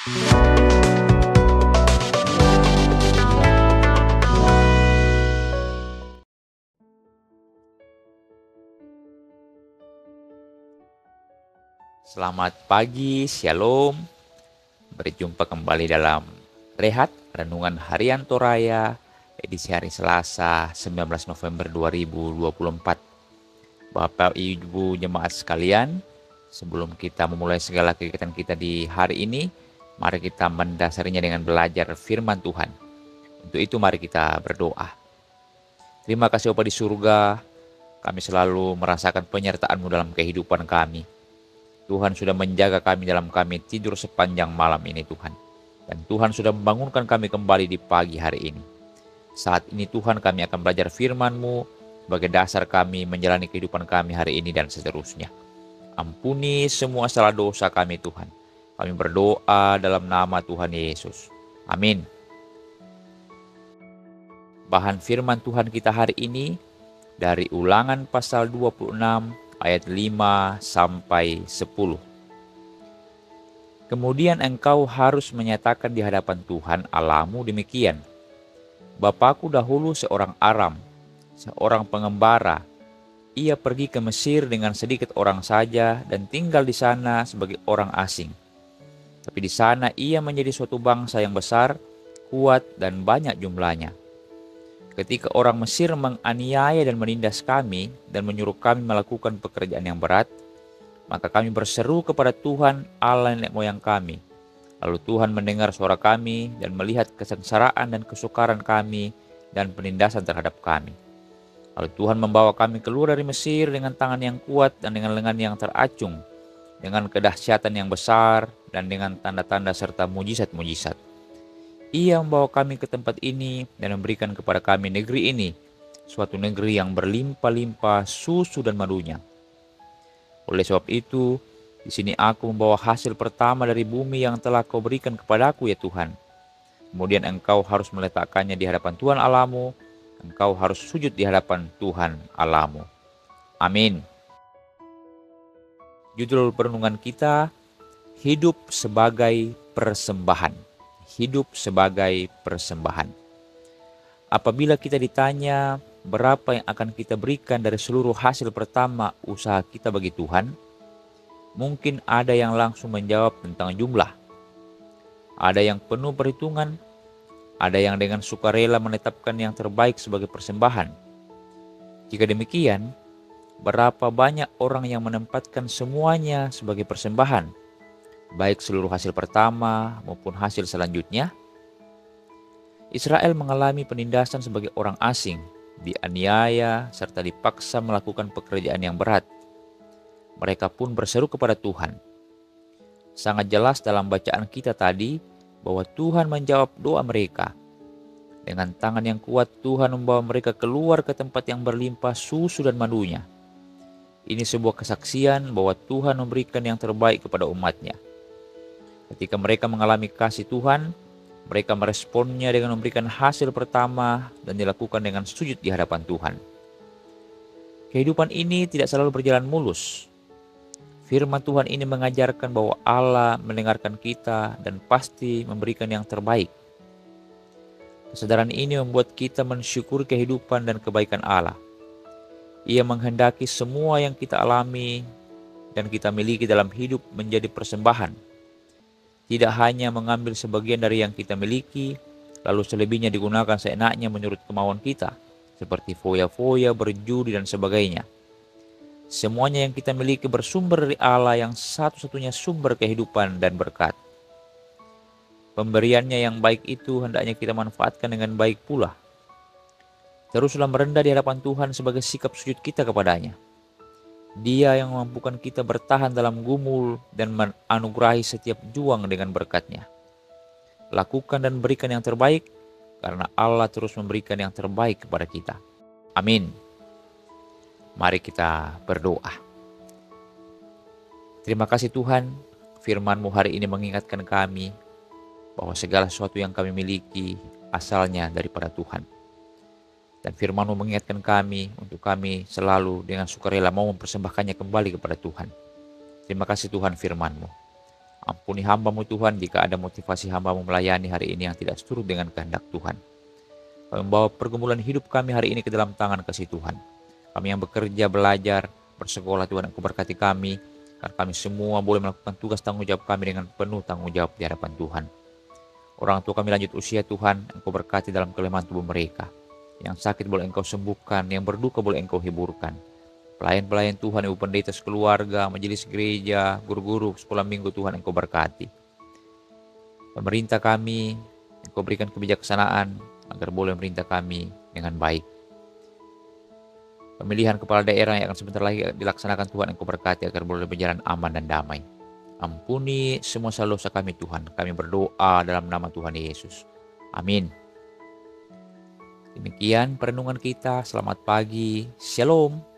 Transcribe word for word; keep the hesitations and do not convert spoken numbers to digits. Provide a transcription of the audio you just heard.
Selamat pagi, Shalom. Berjumpa kembali dalam Rehat Renungan Harian Toraya edisi hari Selasa sembilan belas November dua ribu dua puluh empat. Bapak Ibu jemaat sekalian, sebelum kita memulai segala kegiatan kita di hari ini, mari kita mendasarinya dengan belajar firman Tuhan. Untuk itu mari kita berdoa. Terima kasih Bapa di surga, kami selalu merasakan penyertaan-Mu dalam kehidupan kami. Tuhan sudah menjaga kami dalam kami tidur sepanjang malam ini Tuhan. Dan Tuhan sudah membangunkan kami kembali di pagi hari ini. Saat ini Tuhan kami akan belajar firman-Mu sebagai dasar kami menjalani kehidupan kami hari ini dan seterusnya. Ampuni semua salah dosa kami Tuhan. Kami berdoa dalam nama Tuhan Yesus. Amin. Bahan firman Tuhan kita hari ini dari Ulangan pasal dua puluh enam ayat lima sampai sepuluh. Kemudian engkau harus menyatakan di hadapan Tuhan Allahmu demikian. Bapakku dahulu seorang Aram, seorang pengembara. Ia pergi ke Mesir dengan sedikit orang saja dan tinggal di sana sebagai orang asing. Tapi di sana ia menjadi suatu bangsa yang besar, kuat dan banyak jumlahnya. Ketika orang Mesir menganiaya dan menindas kami dan menyuruh kami melakukan pekerjaan yang berat, maka kami berseru kepada Tuhan Allah nenek moyang kami. Lalu Tuhan mendengar suara kami dan melihat kesengsaraan dan kesukaran kami dan penindasan terhadap kami. Lalu Tuhan membawa kami keluar dari Mesir dengan tangan yang kuat dan dengan lengan yang teracung, dengan kedahsyatan yang besar dan dengan tanda-tanda serta mujizat-mujizat. Ia membawa kami ke tempat ini dan memberikan kepada kami negeri ini, suatu negeri yang berlimpah-limpah susu dan madunya. Oleh sebab itu, di sini aku membawa hasil pertama dari bumi yang telah kau berikan kepadaku ya Tuhan. Kemudian engkau harus meletakkannya di hadapan Tuhan Allahmu, engkau harus sujud di hadapan Tuhan Allahmu. Amin. Judul perenungan kita, hidup sebagai persembahan. Hidup sebagai persembahan. Apabila kita ditanya berapa yang akan kita berikan dari seluruh hasil pertama usaha kita bagi Tuhan, mungkin ada yang langsung menjawab tentang jumlah. Ada yang penuh perhitungan, ada yang dengan sukarela menetapkan yang terbaik sebagai persembahan. Jika demikian, berapa banyak orang yang menempatkan semuanya sebagai persembahan? Baik seluruh hasil pertama maupun hasil selanjutnya. Israel mengalami penindasan sebagai orang asing, dianiaya serta dipaksa melakukan pekerjaan yang berat. Mereka pun berseru kepada Tuhan. Sangat jelas dalam bacaan kita tadi bahwa Tuhan menjawab doa mereka. Dengan tangan yang kuat Tuhan membawa mereka keluar ke tempat yang berlimpah susu dan madunya. Ini sebuah kesaksian bahwa Tuhan memberikan yang terbaik kepada umatnya. Ketika mereka mengalami kasih Tuhan, mereka meresponnya dengan memberikan hasil pertama dan dilakukan dengan sujud di hadapan Tuhan. Kehidupan ini tidak selalu berjalan mulus. Firman Tuhan ini mengajarkan bahwa Allah mendengarkan kita dan pasti memberikan yang terbaik. Kesadaran ini membuat kita mensyukuri kehidupan dan kebaikan Allah. Ia menghendaki semua yang kita alami dan kita miliki dalam hidup menjadi persembahan. Tidak hanya mengambil sebagian dari yang kita miliki, lalu selebihnya digunakan seenaknya menurut kemauan kita, seperti foya-foya, berjudi, dan sebagainya. Semuanya yang kita miliki bersumber dari Allah yang satu-satunya sumber kehidupan dan berkat. Pemberiannya yang baik itu hendaknya kita manfaatkan dengan baik pula. Teruslah merendah di hadapan Tuhan sebagai sikap sujud kita kepadanya. Dia yang memampukan kita bertahan dalam gumul dan menganugerahi setiap juang dengan berkat-Nya. Lakukan dan berikan yang terbaik, karena Allah terus memberikan yang terbaik kepada kita. Amin. Mari kita berdoa. Terima kasih Tuhan, firman-Mu hari ini mengingatkan kami bahwa segala sesuatu yang kami miliki asalnya daripada Tuhan. Dan firman-Mu mengingatkan kami untuk kami selalu dengan sukarela mau mempersembahkannya kembali kepada Tuhan. Terima kasih Tuhan firman-Mu. Ampuni hamba-Mu Tuhan jika ada motivasi hamba-Mu melayani hari ini yang tidak seturut dengan kehendak Tuhan. Kami membawa pergumulan hidup kami hari ini ke dalam tangan kasih Tuhan. Kami yang bekerja, belajar, bersekolah, Tuhan Engkau berkati kami, karena kami semua boleh melakukan tugas tanggung jawab kami dengan penuh tanggung jawab di hadapan Tuhan. Orang tua kami lanjut usia, Tuhan Engkau berkati dalam kelemahan tubuh mereka. Yang sakit boleh Engkau sembuhkan, yang berduka boleh Engkau hiburkan. Pelayan-pelayan Tuhan, Ibu pendeta sekeluarga, majelis gereja, guru-guru sekolah minggu, Tuhan Engkau berkati. Pemerintah kami, Engkau berikan kebijaksanaan agar boleh memerintah kami dengan baik. Pemilihan kepala daerah yang akan sebentar lagi dilaksanakan, Tuhan Engkau berkati agar boleh berjalan aman dan damai. Ampuni semua salah dosa kami, Tuhan. Kami berdoa dalam nama Tuhan Yesus. Amin. Demikian perenungan kita. Selamat pagi. Shalom.